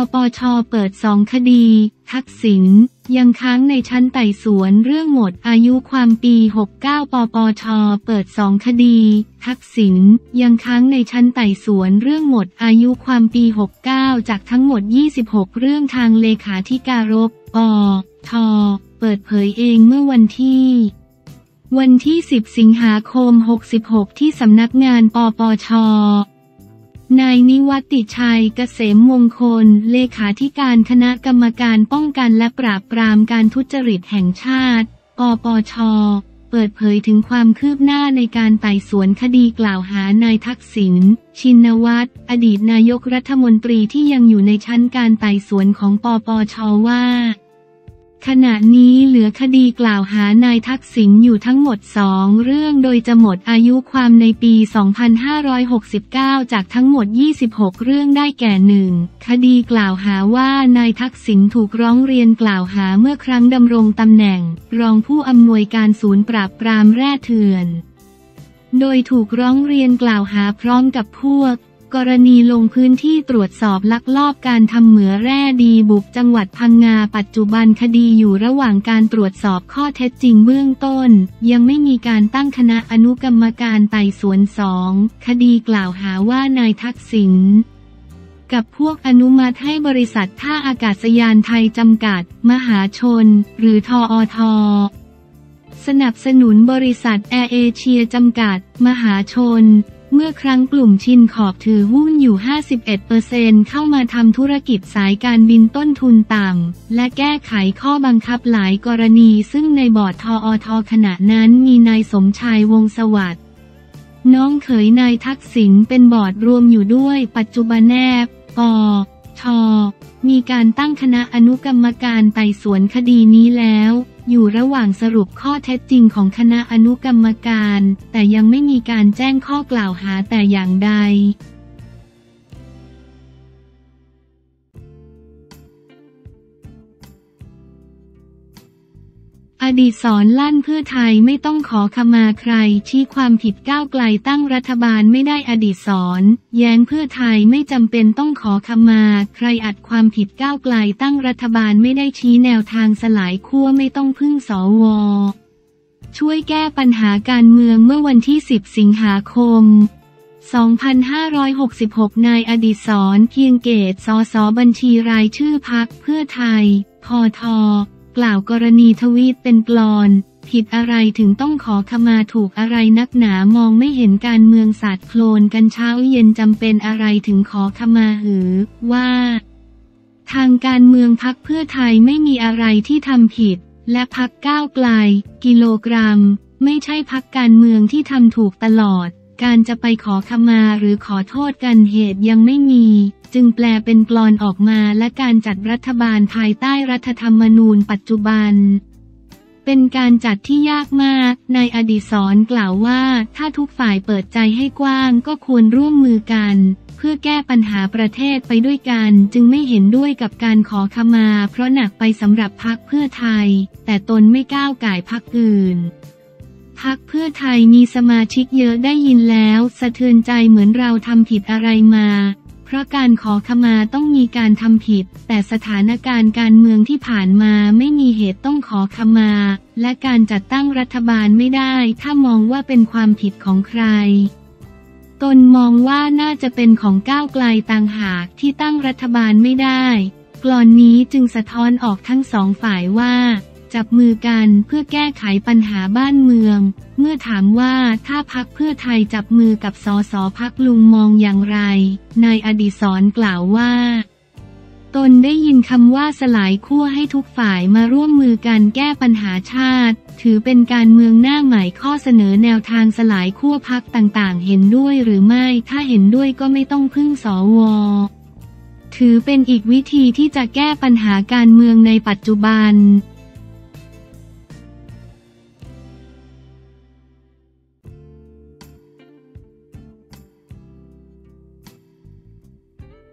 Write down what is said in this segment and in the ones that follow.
ปช.เปิด2 คดีทักษิณยังค้างในชั้นไต่สวนเรื่องหมดอายุความปี 69 ปปช.เปิด2 คดีทักษิณยังค้างในชั้นไต่สวนเรื่องหมดอายุความปี 69 จากทั้งหมด 26 เรื่องทางเลขาธิการปปช.เปิดเผยเองเมื่อวันที่10 สิงหาคม 66 ที่สำนักงานปปช.นายนิวัติชัยเกษมมงคลเลขาธิการคณะกรรมการป้องกันและปราบปรามการทุจริตแห่งชาติปปช.เปิดเผยถึงความคืบหน้าในการไต่สวนคดีกล่าวหานายทักษิณชินวัตรอดีตนายกรัฐมนตรีที่ยังอยู่ในชั้นการไต่สวนของปปช.ว่าขณะนี้เหลือคดีกล่าวหานายทักษิณอยู่ทั้งหมด2 เรื่องโดยจะหมดอายุความในปี 2569 จากทั้งหมด 26 เรื่องได้แก่ 1. คดีกล่าวหาว่านายทักษิณถูกร้องเรียนกล่าวหาเมื่อครั้งดำรงตำแหน่งรองผู้อำนวยการศูนย์ปราบปรามแร่เถื่อนโดยถูกร้องเรียนกล่าวหาพร้อมกับพวกกรณีลงพื้นที่ตรวจสอบลักลอบการทำเหมืองแร่ดีบุกจังหวัดพังงาปัจจุบันคดีอยู่ระหว่างการตรวจสอบข้อเท็จจริงเบื้องต้นยังไม่มีการตั้งคณะอนุกรรมการไต่สวน 2. คดีกล่าวหาว่านายทักษิณกับพวกอนุมัติให้บริษัทท่าอากาศยานไทยจำกัดมหาชนหรือทอท.สนับสนุนบริษัทแอร์เอเชียจำกัดมหาชนเมื่อครั้งกลุ่มชินขอบถือหุ้นอยู่ 51% เข้ามาทำธุรกิจสายการบินต้นทุนต่ำและแก้ไขข้อบังคับหลายกรณีซึ่งในบอร์ดทอท.ขณะนั้นมีนายสมชายวงศ์สวัสดิ์น้องเขยนายทักษิณเป็นบอร์ดรวมอยู่ด้วยปัจจุบันแนบปช.มีการตั้งคณะอนุกรรมการไต่สวนคดีนี้แล้วอยู่ระหว่างสรุปข้อเท็จจริงของคณะอนุกรรมการแต่ยังไม่มีการแจ้งข้อกล่าวหาแต่อย่างใดอดีศรลั่นเพื่อไทยไม่ต้องขอขมาใครชี้ความผิดก้าวไกลตั้งรัฐบาลไม่ได้อดีศรแย้งเพื่อไทยไม่จำเป็นต้องขอขมาใครอัดความผิดก้าวไกลตั้งรัฐบาลไม่ได้ชี้แนวทางสลายขั้วไม่ต้องพึ่งสว.ช่วยแก้ปัญหาการเมืองเมื่อวันที่10 สิงหาคม 2566 นายอดิศรเพียงเกตสสบัญชีรายชื่อพรรคเพื่อไทยพท.กล่าวกรณีทวีตเป็นกลอนผิดอะไรถึงต้องขอขมาถูกอะไรนักหนามองไม่เห็นการเมืองสาดโคลนกันเช้าเย็นจำเป็นอะไรถึงขอขมาหือว่าทางการเมืองพรรคเพื่อไทยไม่มีอะไรที่ทำผิดและพรรคก้าวไกลกิโลกรัมไม่ใช่พรรคการเมืองที่ทำถูกตลอดการจะไปขอขมาหรือขอโทษกันเหตุยังไม่มีจึงแปลเป็นกลอนออกมาและการจัดรัฐบาลภายใต้รัฐธรรมนูญปัจจุบันเป็นการจัดที่ยากมากนายอดิศรกล่าวว่าถ้าทุกฝ่ายเปิดใจให้กว้างก็ควรร่วมมือกันเพื่อแก้ปัญหาประเทศไปด้วยกันจึงไม่เห็นด้วยกับการขอขมาเพราะหนักไปสำหรับพรรคเพื่อไทยแต่ตนไม่ก้าวก่ายพรรคอื่นพรรคเพื่อไทยมีสมาชิกเยอะได้ยินแล้วสะเทือนใจเหมือนเราทำผิดอะไรมาเพราะการขอขมาต้องมีการทำผิดแต่สถานการณ์การเมืองที่ผ่านมาไม่มีเหตุต้องขอขมาและการจัดตั้งรัฐบาลไม่ได้ถ้ามองว่าเป็นความผิดของใครตนมองว่าน่าจะเป็นของก้าวไกลต่างหากที่ตั้งรัฐบาลไม่ได้กลอนนี้จึงสะท้อนออกทั้งสองฝ่ายว่าจับมือกันเพื่อแก้ไขปัญหาบ้านเมืองเมื่อถามว่าถ้าพรรคเพื่อไทยจับมือกับสสพรรคลุงมองอย่างไรนายอดิศรกล่าวว่าตนได้ยินคำว่าสลายขั้วให้ทุกฝ่ายมาร่วมมือกันแก้ปัญหาชาติถือเป็นการเมืองหน้าใหม่ข้อเสนอแนวทางสลายขั้วพรรคต่างๆเห็นด้วยหรือไม่ถ้าเห็นด้วยก็ไม่ต้องพึ่งสว.ถือเป็นอีกวิธีที่จะแก้ปัญหาการเมืองในปัจจุบันอ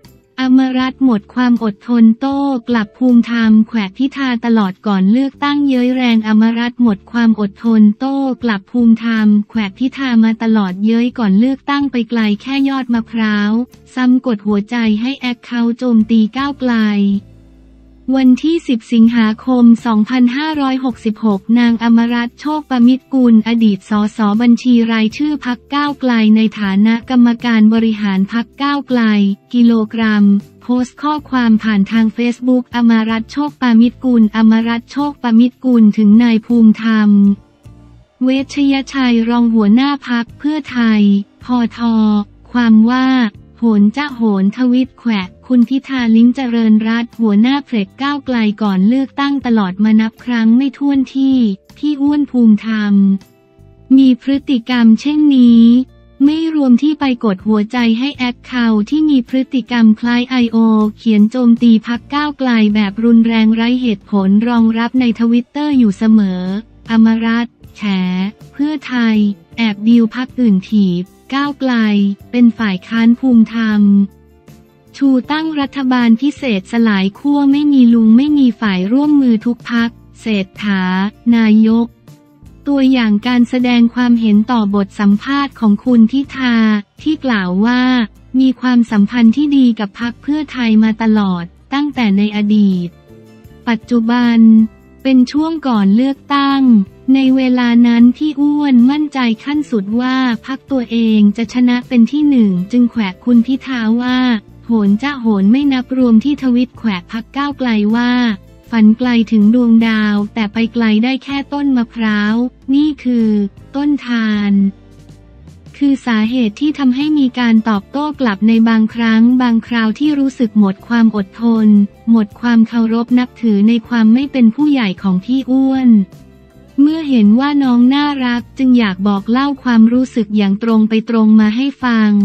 มรัฐหมดความอดทนโต้กลับภูมิธรรมแขวะพิธาตลอดก่อนเลือกตั้งเย้ยแรงอมรัฐหมดความอดทนโต้กลับภูมิธรรมแขวะพิธามาตลอดเย้ยก่อนเลือกตั้งไปไกลแค่ยอดมะพร้าวซ้ำกดหัวใจให้แอคเคาท์โจมตีก้าวไกลวันที่10สิงหาคม2566นางอมรัตน์โชคประมิตรกุลอดีตสสบัญชีรายชื่อพรรคก้าวไกลในฐานะกรรมการบริหารพรรคก้าวไกลกิโลกรัมโพสต์ข้อความผ่านทางเฟซบุ๊กอมรัตน์โชคประมิตรกุลอมรัตน์โชคประมิตรกุลถึงนายภูมิธรรมเวชยชัยรองหัวหน้าพรรคเพื่อไทยพท.ความว่าโหนจะโหนทวิตแขวะคุณพิธาลิ้มเจริญรัตน์หัวหน้าเพลกก้าวไกลก่อนเลือกตั้งตลอดมานับครั้งไม่ถ้วนที่พี่อ้วนภูมิธรรมมีพฤติกรรมเช่นนี้ไม่รวมที่ไปกดหัวใจให้แอคเคาท์ที่มีพฤติกรรมคล้ายIOเขียนโจมตีพรรคก้าวไกลแบบรุนแรงไร้เหตุผลรองรับในทวิตเตอร์อยู่เสมออมรัตน์แฉเพื่อไทยแอบดีลพรรคอื่นถีบก้าวไกลเป็นฝ่ายค้านภูมิธรรมชูตั้งรัฐบาลพิเศษสลายขั้วไม่มีลุงไม่มีฝ่ายร่วมมือทุกพรรคเศรษฐานายกตัวอย่างการแสดงความเห็นต่อบทสัมภาษณ์ของคุณพิธาที่กล่าวว่ามีความสัมพันธ์ที่ดีกับพรรคเพื่อไทยมาตลอดตั้งแต่ในอดีตปัจจุบันเป็นช่วงก่อนเลือกตั้งในเวลานั้นพี่อ้วนมั่นใจขั้นสุดว่าพรรคตัวเองจะชนะเป็นที่หนึ่งจึงแขวะคุณพิธาว่าโหนจะโหนไม่นับรวมที่ทวิตแขวะพรรคก้าวไกลว่าฝันไกลถึงดวงดาวแต่ไปไกลได้แค่ต้นมะพร้าวนี่คือต้นทานคือสาเหตุที่ทำให้มีการตอบโต้กลับในบางครั้งบางคราวที่รู้สึกหมดความอดทนหมดความเคารพนับถือในความไม่เป็นผู้ใหญ่ของพี่อ้วนเมื่อเห็นว่าน้องน่ารักจึงอยากบอกเล่าความรู้สึกอย่างตรงไปตรงมาให้ฟัง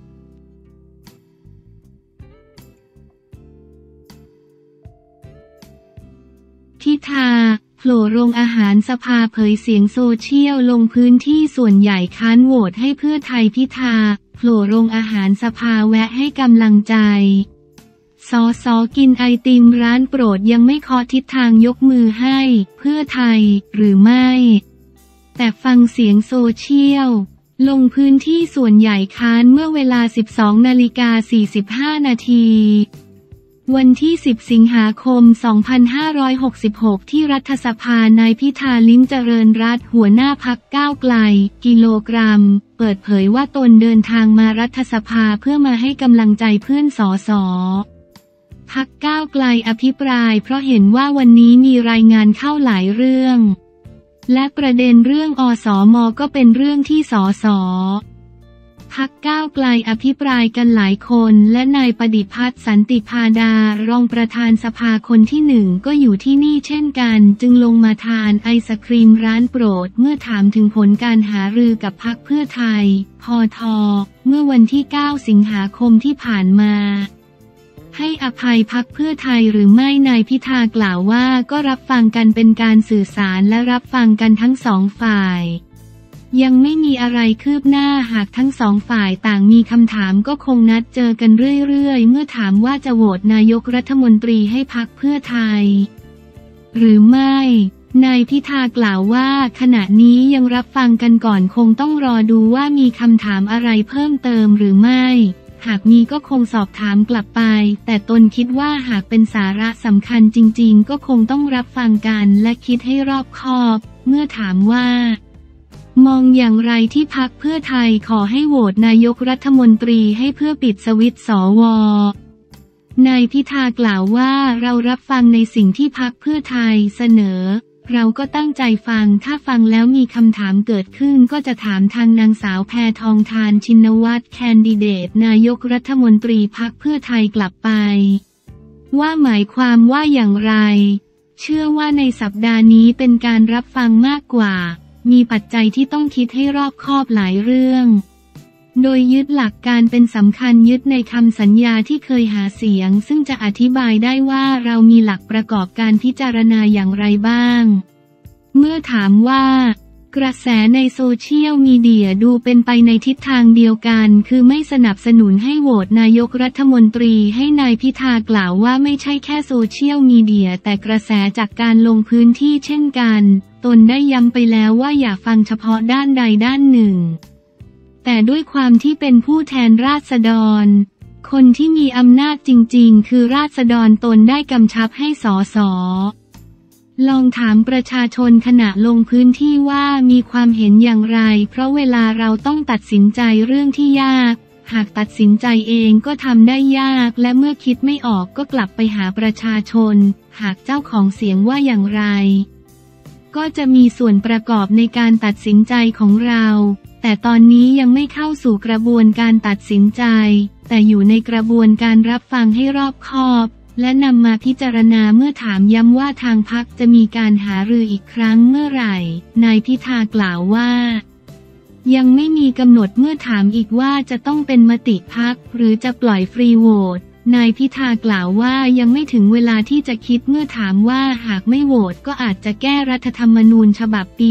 พิธาโผล่โรงอาหารสภาเผยเสียงโซเชียลลงพื้นที่ส่วนใหญ่ค้านโหวตให้เพื่อไทยพิธาโผล่โรงอาหารสภาแวะให้กำลังใจสสกินไอติมร้านโปรดยังไม่เคาะทิศทางยกมือให้เพื่อไทยหรือไม่แต่ฟังเสียงโซเชียลลงพื้นที่ส่วนใหญ่ค้านเมื่อเวลา 12:45 นาทีวันที่10สิงหาคม2566ที่รัฐสภานายพิธาลิ้มเจริญรัตน์หัวหน้าพรรคก้าวไกลกิโลกรัมเปิดเผยว่าตนเดินทางมารัฐสภาเพื่อมาให้กำลังใจเพื่อนสสพรรคก้าวไกลอภิปรายเพราะเห็นว่าวันนี้มีรายงานเข้าหลายเรื่องและประเด็นเรื่องอสม.ก็เป็นเรื่องที่สสพรรคก้าวไกลอภิปรายกันหลายคนและนายประดิษฐ์พัฒน์สันติพาดารองประธานสภาคนที่หนึ่งก็อยู่ที่นี่เช่นกันจึงลงมาทานไอศครีมร้านโปรดเมื่อถามถึงผลการหารือกับพรรคเพื่อไทยพท.เมื่อวันที่9สิงหาคมที่ผ่านมาให้อภัยพรรคเพื่อไทยหรือไม่นายพิธากล่าวว่าก็รับฟังกันเป็นการสื่อสารและรับฟังกันทั้งสองฝ่ายยังไม่มีอะไรคืบหน้าหากทั้งสองฝ่ายต่างมีคำถามก็คงนัดเจอกันเรื่อยๆเมื่อถามว่าจะโหวตนายกรัฐมนตรีให้พรรคเพื่อไทยหรือไม่นายพิธากล่าวว่าขณะนี้ยังรับฟังกันก่อนคงต้องรอดูว่ามีคำถามอะไรเพิ่มเติมหรือไม่หากมีก็คงสอบถามกลับไปแต่ตนคิดว่าหากเป็นสาระสำคัญจริงๆก็คงต้องรับฟังกันและคิดให้รอบคอบเมื่อถามว่ามองอย่างไรที่พรรคเพื่อไทยขอให้โหวตนายกรัฐมนตรีให้เพื่อปิดสวิตช์สว.นายพิธากล่าวว่าเรารับฟังในสิ่งที่พรรคเพื่อไทยเสนอเราก็ตั้งใจฟังถ้าฟังแล้วมีคำถามเกิดขึ้นก็จะถามทางนางสาวแพทองธารชินวัตรแคนดิเดตนายกรัฐมนตรีพรรคเพื่อไทยกลับไปว่าหมายความว่าอย่างไรเชื่อว่าในสัปดาห์นี้เป็นการรับฟังมากกว่ามีปัจจัยที่ต้องคิดให้รอบคอบหลายเรื่องโดยยึดหลักการเป็นสำคัญยึดในคำสัญญาที่เคยหาเสียงซึ่งจะอธิบายได้ว่าเรามีหลักประกอบการพิจารณาอย่างไรบ้างเมื่อถามว่ากระแสในโซเชียลมีเดียดูเป็นไปในทิศทางเดียวกันคือไม่สนับสนุนให้โหวตนายกรัฐมนตรีให้นายพิธากล่าวว่าไม่ใช่แค่โซเชียลมีเดียแต่กระแสจากการลงพื้นที่เช่นกันตนได้ย้ำไปแล้วว่าอย่าฟังเฉพาะด้านใดด้านหนึ่งแต่ด้วยความที่เป็นผู้แทนราษฎรคนที่มีอำนาจจริงๆคือราษฎรตนได้กำชับให้สส.ลองถามประชาชนขณะลงพื้นที่ว่ามีความเห็นอย่างไรเพราะเวลาเราต้องตัดสินใจเรื่องที่ยากหากตัดสินใจเองก็ทำได้ยากและเมื่อคิดไม่ออกก็กลับไปหาประชาชนหากเจ้าของเสียงว่าอย่างไรก็จะมีส่วนประกอบในการตัดสินใจของเราแต่ตอนนี้ยังไม่เข้าสู่กระบวนการตัดสินใจแต่อยู่ในกระบวนการรับฟังให้รอบคอบและนำมาพิจารณาเมื่อถามย้ำว่าทางพรรคจะมีการหารืออีกครั้งเมื่อไหร่นายพิธากล่าวว่ายังไม่มีกำหนดเมื่อถามอีกว่าจะต้องเป็นมติพรรคหรือจะปล่อยฟรีโหวตนายพิธากล่าวว่ายังไม่ถึงเวลาที่จะคิดเมื่อถามว่าหากไม่โหวตก็อาจจะแก้รัฐธรรมนูญฉบับปี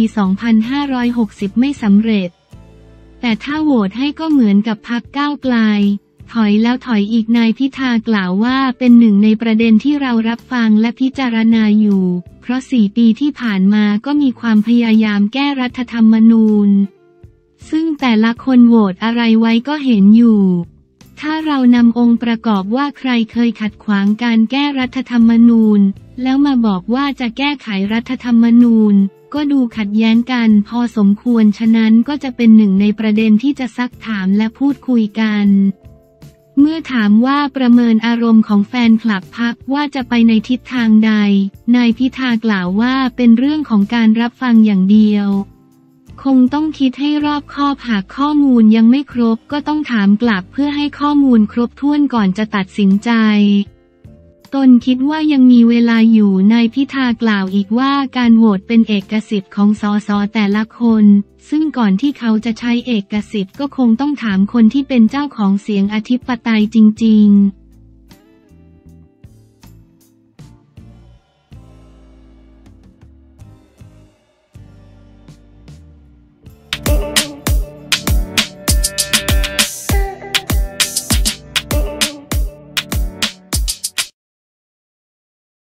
2560 ไม่สำเร็จแต่ถ้าโหวตให้ก็เหมือนกับพรรคก้าวไกลถอยแล้วถอยอีกนายพิธากล่าวว่าเป็นหนึ่งในประเด็นที่เรารับฟังและพิจารณาอยู่เพราะ4 ปีที่ผ่านมาก็มีความพยายามแก้รัฐธรรมนูญซึ่งแต่ละคนโหวตอะไรไว้ก็เห็นอยู่ถ้าเรานำองค์ประกอบว่าใครเคยขัดขวางการแก้รัฐธรรมนูญแล้วมาบอกว่าจะแก้ไขรัฐธรรมนูญก็ดูขัดแย้งกันพอสมควรฉะนั้นก็จะเป็นหนึ่งในประเด็นที่จะซักถามและพูดคุยกันเมื่อถามว่าประเมินอารมณ์ของแฟนคลับพรรคว่าจะไปในทิศทางใดนายพิธากล่าวว่าเป็นเรื่องของการรับฟังอย่างเดียวคงต้องคิดให้รอบคอบหากข้อมูลยังไม่ครบก็ต้องถามกลับเพื่อให้ข้อมูลครบถ้วนก่อนจะตัดสินใจตนคิดว่ายังมีเวลาอยู่นายพิธากล่าวอีกว่าการโหวตเป็นเอกสิทธิ์ของสสแต่ละคนซึ่งก่อนที่เขาจะใช้เอกสิทธิ์ก็คงต้องถามคนที่เป็นเจ้าของเสียงอธิปไตยจริงๆ